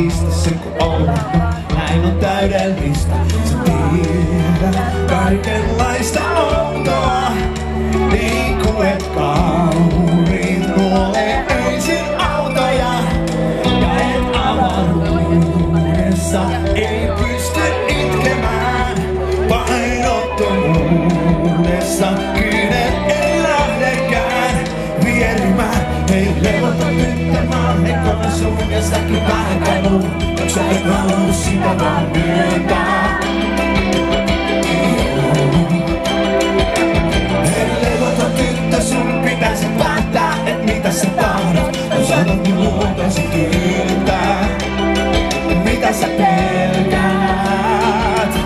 pistä se kun on. Näin on täydellistä, sä tiedät kaikenlaista outoa. Niin kuet kauriin nuolee öisin autoja. Ja et avaruudessa ei pysty itkemään. Painottomuudessa kyynel ei lähdekään vierimään. Ei levota tyttämään, he konsuun ja säkin vähän kaivuu. Jos sä et haluu sitä vaan myöntää. Ei levota tyttö, sun pitäisi päättää, et mitä sä tahdot. Jos sanot muuta se tyydyttää. Mitä sä pelkäät?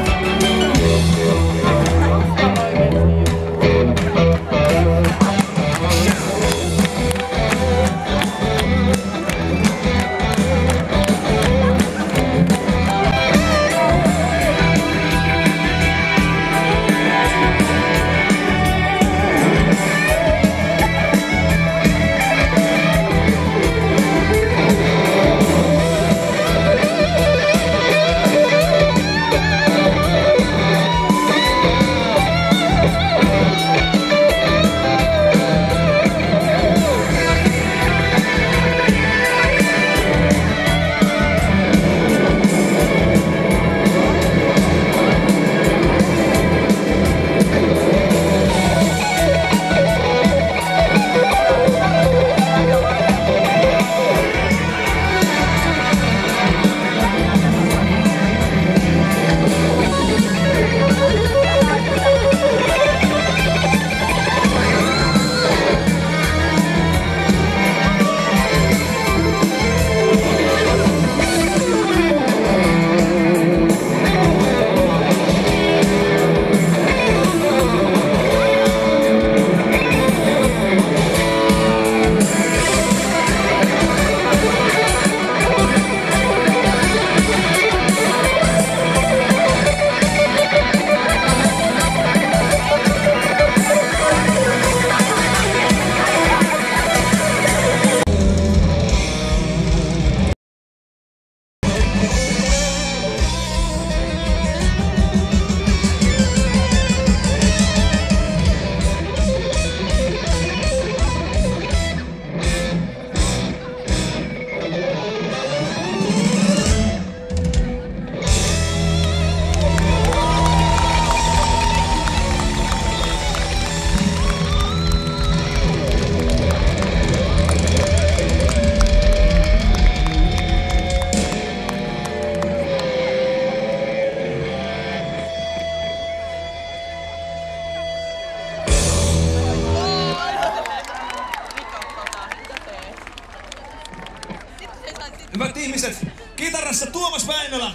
Hyvät ihmiset, kitarassa Tuomas Väinölä.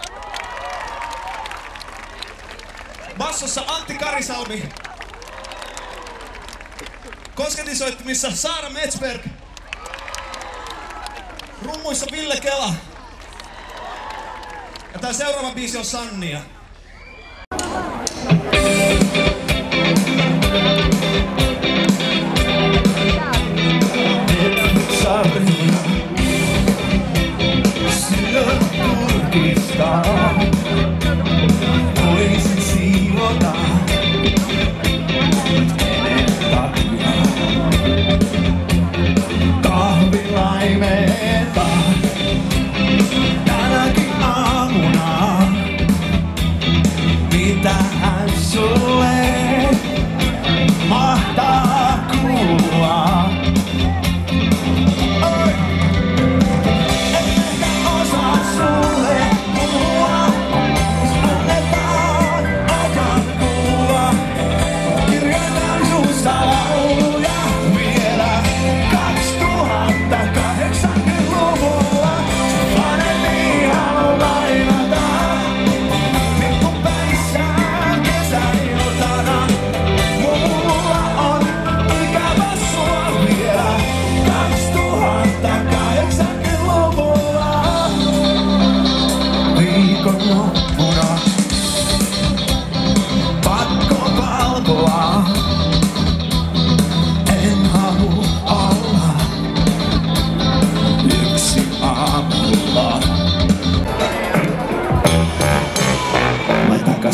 Bassossa Antti Karisalmi. Kosketinsoittimissa Saara Metsberg. Rummuissa Ville Kela. Ja tää seuraava biisi on Sannia. Voisin siivota kenen takia kahvilaimeeta tänäkin aamuna. Mitähän sulle mahtaa kuulua?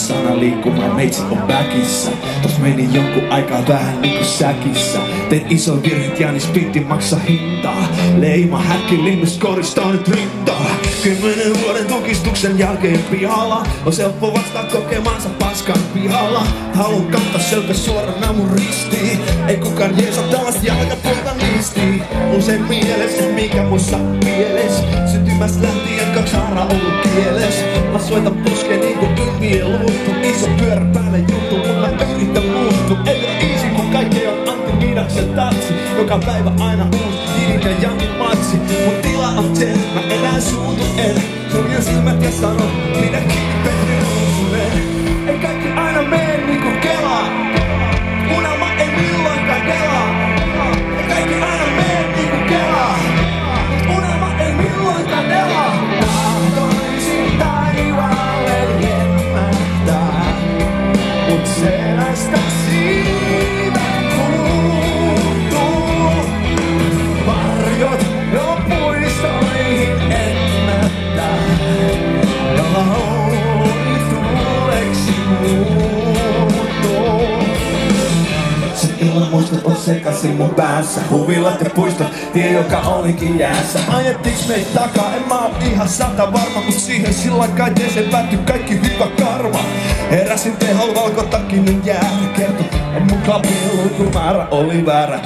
sana liikkumaan, meitsi on väkissä. Tos meni jonkun aikaa vähän niinku säkissä. Tein ison virhet ja niis piti maksaa hintaa. Leima häkkilinnus koristaa nyt rintaa. 10 vuoden tukistuksen jälkeen pihalla on helppo vastaa kokemaansa paskan pihalla. Haluun kantaa selkä suorana mun ristiin. Ei kukaan jeesa tällaista jalkapuolta niistiin. Mun sen mieles, mikä mussa pieles. Syntymästä lähtien 2 haaraa ollut kieles. Mä soitan puskeen niinku ilmien luuttu. Iso pyörä päälle juttu, mun mä yritän muuttua. Ei oo easy kun kaikki on Antti Kidaksen tatsi. Joka päivä aina uusi Kidin ja Jankin matsi. Mun tila on ten, mä enää suutu en. Suljen silmät ja sanon, pidä kiinni Petri Ruusunen. Ei kaikki aina mene niinku Kelaa. Unelma ei milloinkaan kelaa. Ei kaikki aina mene niinku Kelaa. Unelma ei milloinkaan kelaa. Tahtoisin taivaalle jämähtää, mut selästä siivet puuttuu. Varjot jo puistoihin ennättää, ja lauli tuuleksi muuttuu. Sen illan muistot on sekasin mun päässä. Huvilat ja puistot, tie joka olikin jäässä. Ajettiiks meit takaa, en mä oo ihan 100 varma. Mut siihen silloin kai teeseen päättyi kaikki hyvä karma. Heräsin tehol valkotakinen jäällä. Kertoi, et mun klapin lukumäärä oli väärä.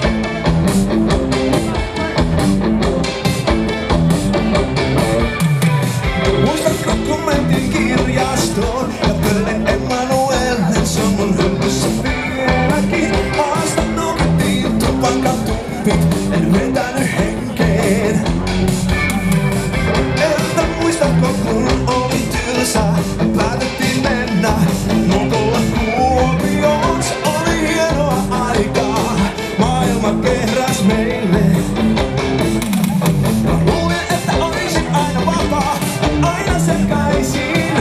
Muistatko kun mentiin kirjastoon ja pöllin Emmanuelen se on mun hyllyssä vieläkin. Haasta nokettiin tupakatumpit, en vetänyt henkeen. Entä muistatko kun oli tylsää ja päätettiin mennä mokolla Kuopioon. Se oli hienoa aikaa, maailma kehräs meille. Mä luulin että olisin aina vapaa, aina sekaisin.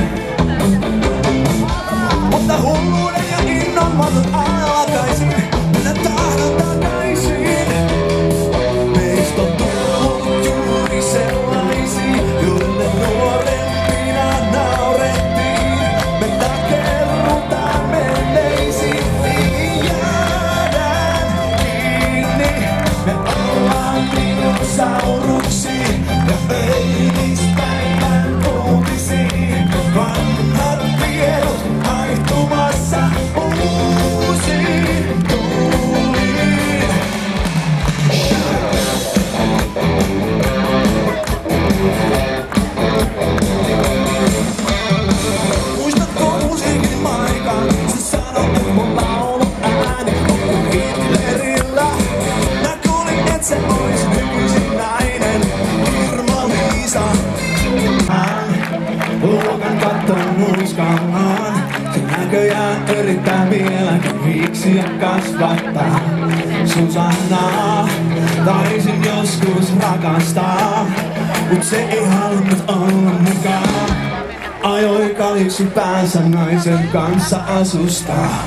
Mutta hulluuden ja innon matot aina lakaisin. Minä tahdon takaisin. Meistä on tullut juuri sellaisia, joille nuorempina naurettiin. Me takerrutaan menneisiin, niin jäädään kiinni. Me ollaan dinosauruksia ja eilispäivän uutisiin. Vanhat tiedot haihtumassa uusiin tuuliin. Muistatko musiikin maikan? Sä sanoit, et mun laulu ääni on kuin Hitlerillä. Mä kuulin, et se ois nykyisin nainen, Irma-Liisa. Luokan katton nuuskaamaan. Se näköjään yrittää vieläkin viiksiä kasvattaa. Susannaa taisin joskus rakastaa, mut se ei halunnut olla mukaan. Ajoi kaliksi päänsä naisen kanssa asustaa.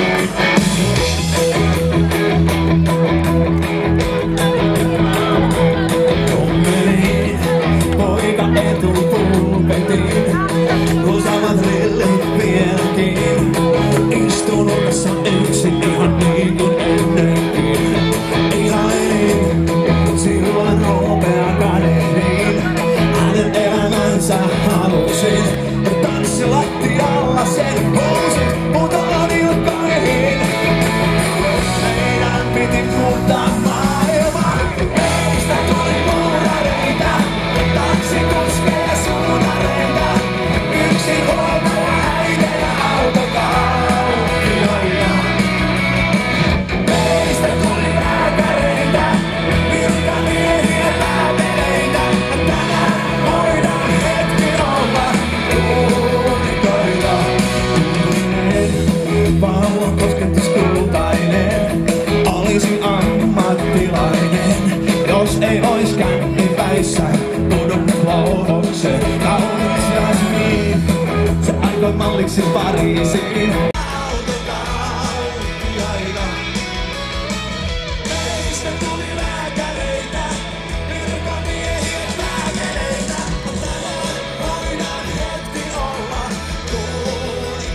Tommelin poika etupulpetin, usamat rillit vieläkin. Istun nurkassa yksin ihan niin kuin ennenkin. Ihailin silloin hopea kadehdin, hänen elämänsä halusin. Tanssi lattialla sen housit, putoan ilkaihin. Meidän piti muuttaa maailmaa, meistä tuli muurareita. Taksi koskee suunareita, yksin huoltaja äitejä autokauppiaita. Meistä tuli lääkäreitä, virkamiehiä lääkäreitä. Tänään voidaan hetki olla uunikoita. Pallon kosketus kultainen, olisin ammattilainen. Jos ei ois kännipäissä, pudonnut louhokseen. Kaunis Jasmin, se aikoi malliksi Pariisiin. Autokauppiaita. Meistä tuli lääkäreitä, virkamiehiä lääkäreitä. Tänään voidaan hetki olla kuunikoita.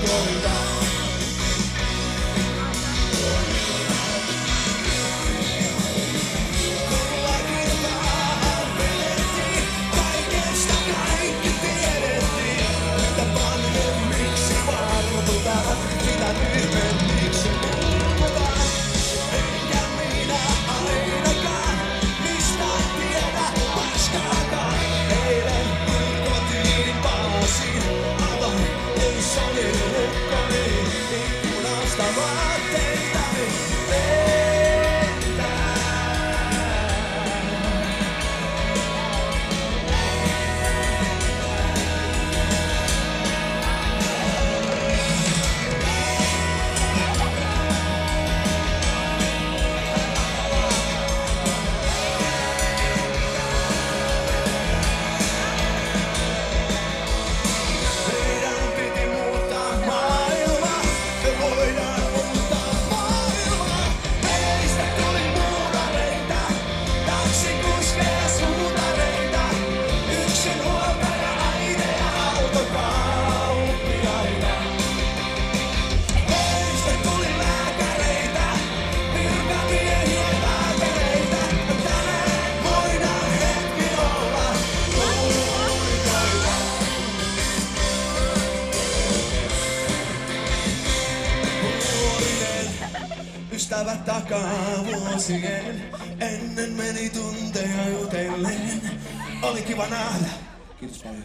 elävät takaa vuosien. Ennen meni tunteja jutellen. Oli kiva nähdä. Kiitos paljon.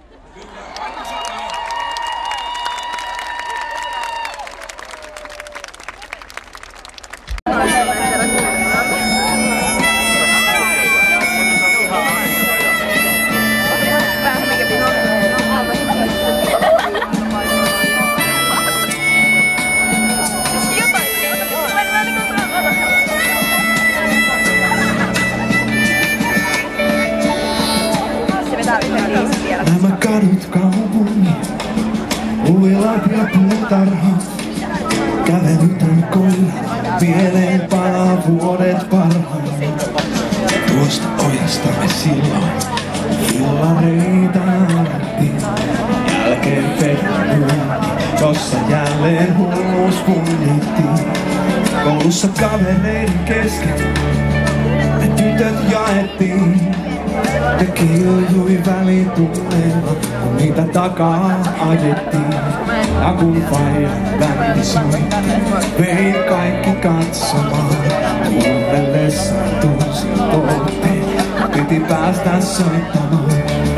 Nämä kadut kaupungin, huvilat ja puutarhat, kävelytän koiran, mieleen palaa vuodet parhain. Tuosta ojasta me silloin fillareita alettiin, jälkeen pettyi, jossa jälleen hulluus punnittiin. Koulussa kavereiden kesken ne tytöt jaettiin. Ne kiljui välitunnella, kun niitä takaa ajettiin. Ja kun faijan bändi soitti, vein kaikki katsomaan. Kuunnellessaan tunsin poltteen, piti päästä soittamaan.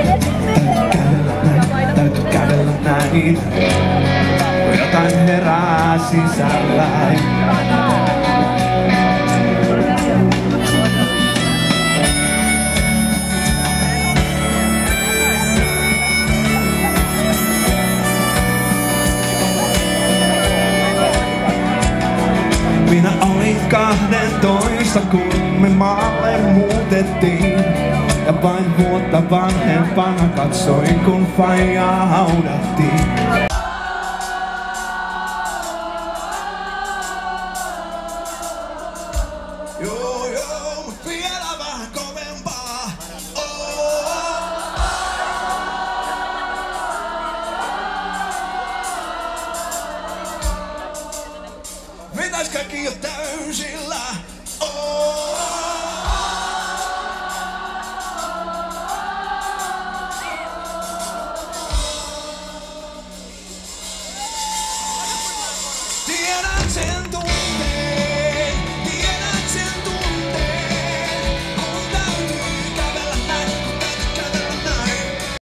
Täytyy kävellä näin, kun jotain herää sisälläin. Minä olin 12, kun me maalle muutettiin. Ja vain vuotta vanhempana katsoin, kun faijaa haudattiin. Joo, joo, mut vielä vähän kovempaa. Mitäs kaikki jo täysillä?